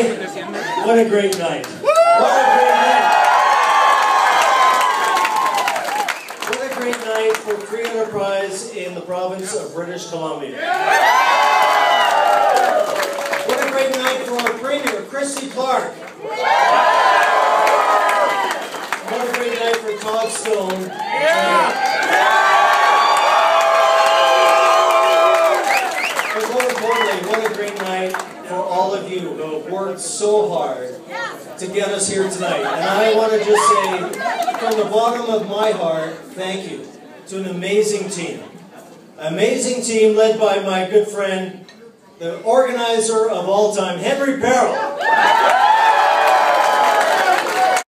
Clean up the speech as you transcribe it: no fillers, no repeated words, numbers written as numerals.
Hey, what a great night. What a great night. What a great night for Free Enterprise in the province of British Columbia. What a great night for our Premier, Christy Clark. What a great night for Todd Stone. But more importantly, what a great night for all of you who have worked so hard to get us here tonight. And I want to just say, from the bottom of my heart, thank you to an amazing team. Amazing team led by my good friend, the organizer of all time, Henry Perrell.